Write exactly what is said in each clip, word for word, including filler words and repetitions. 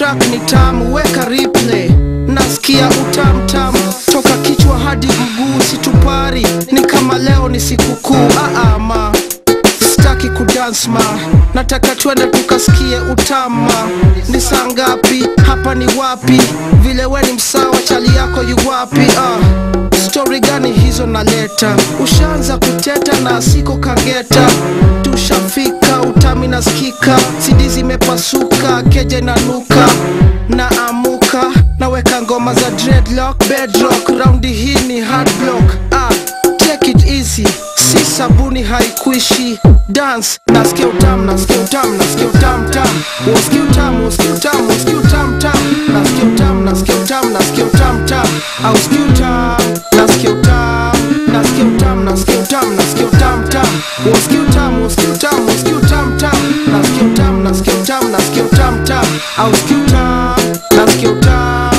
track ni tamu, weka replay. Nasikia utam tam, toka kichwa hadi mguu, situpari ni kama leo ni sikukuu. Ah ah ma, sitaki kudance ma, nataka twende tukasikie utama. Ni saa ngapi? Hapa ni wapi? Vile we ni msawa, chali yako yu wapi? Ah, story gani hizo naleta? Ushaanza kuteta na siko kageta. Tushafika utami nasikika, sidi zimepasuka, keje na nuka. Na amuka, naweka ngoma za dreadlock, bedrock, roundi hii ni hard block. Ah, take it easy, si sabuni haikuishi. Dance, nasikia utam, nasikia utam, nasikia utam tam. Nasikia utam, nasikia utam, nasikia utam tam. Nasikia utam, nasikia utam, nasikia utam tam. Nasikia utam, nasikia utam, nasikia utam, nasikia utam, nasikia utam tam. Nasikia utam, nasikia utam, nasikia utam tam. Nasikia utam, nasikia utam, nasikia utam tam. Nasikia utam, nasikia utam.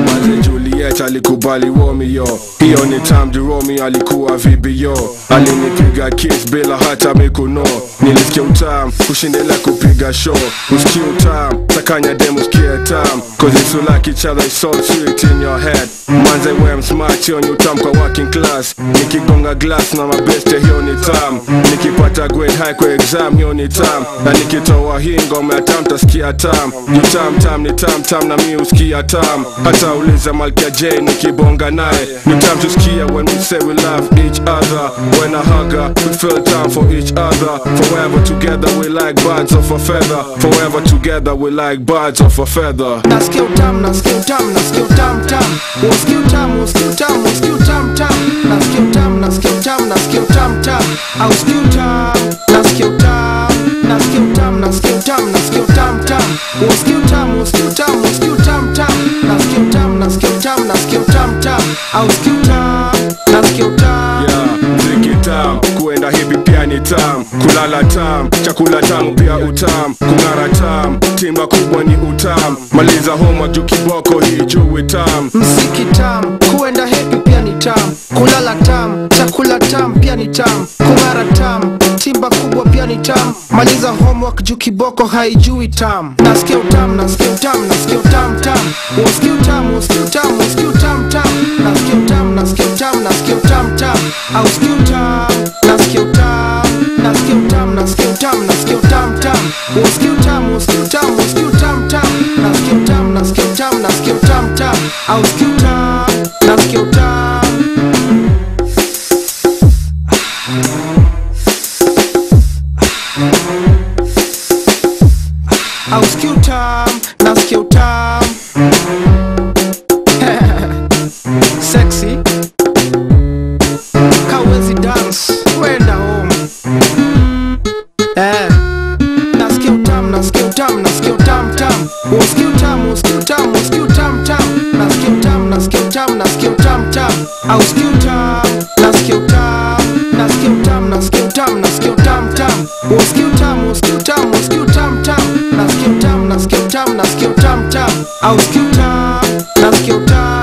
Juliet alikubali Romeo, hiyo ni time di Romeo alikuwa vibio. Alinipiga kiss bila hata mikono. Nilisikia utam, kushindela kupiga show. Usikia utam, takanya demo usikia tam. Cause it's so like each other, it's so sweet in your head. Manze wem smart, hiyo ni utam kwa working class. Nikigonga glass na mabeste, hiyo ni tam. Nikipata grade high kwa exam, hiyo ni tam. Na nikitoa hii ngoma ya tam, tasikia tam. Utam tam ni tam tam na mi usikia tam. Hata uliza Malkia J nikibonga naye. Ni tam tusikia when we say we love each other. When I hug her, we feel time for each other. Forever together we like birds of a feather. Forever together we like birds of a feather. Nasikia utam, nasikia utam, nasikia utam tam. Nasikia utam, nasikia utam, nasikia utam tam. Nasikia utam, nasikia utam, nasikia utam tam. Nasikia utam, nasikia utam, nasikia utam, nasikia utam, nasikia utam tam. Nasikia utam, nasikia utam, nasikia utam tam. Nasikia utam, nasikia utam, nasikia utam tam. Nasikia utam, nasikia utam. Yeah, mziki tam, kuenda hivi pia ni tam. Kulala tam, chakula tam pia utam. Kungara tam, timba kubwa ni utam. Maliza homework juu kiboko hii juu tam. Mziki tam, kuenda happy pia ni tam. Kulala tam, chakula tam pia ni tam. Kungara tam, timba kubwa pia ni tam. Maliza homework juu kiboko haijui tam. Nasikia utam, nasikia utam, nasikia utam tam. Nasikia utam, nasikia utam, nasikia utam tam. Nasikia utam, nasikia utam, nasikia utam tam. Nasikia utam, nasikia utam, nasikia utam, nasikia utam, nasikia utam tam. Nasikia utam, nasikia utam, nasikia utam tam. Nasikia utam, nasikia utam, nasikia utam tam. Nasikia utam, nasikia utam. Nasikia utam, nasikia utam. Sexy. Kawezi dance, wenda home. Eh. Nasikia utam, nasikia utam, nasikia utam tam. Nasikia utam, nasikia utam, nasikia utam tam. Nasikia utam, nasikia utam, nasikia utam tam. Nasikia utam, nasikia utam, nasikia utam, nasikia utam, nasikia utam tam. Nasikia utam, nasikia utam, nasikia utam tam. Nasikia utam, nasikia utam, nasikia utam tam. Nasikia utam, nasikia utam.